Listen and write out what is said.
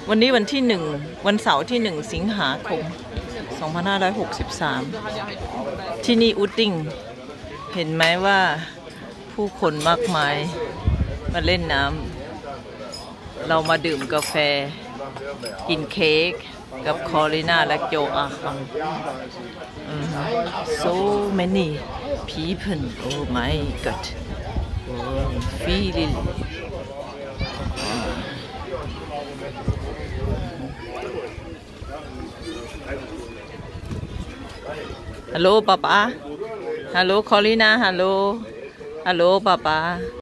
วันนี้วันที่1วันเสาร์ที่1สิงหาคม2563ที่นี่อุตติงเห็นไหมว่าผู้คนมากมายมาเล่นน้ำเรามาดื่มกาแฟกินเค้กกับคอริน่าและโจอาคังso many people oh my god feeling Hello, Papa. Hello, Corina. Hello. Hello, Papa.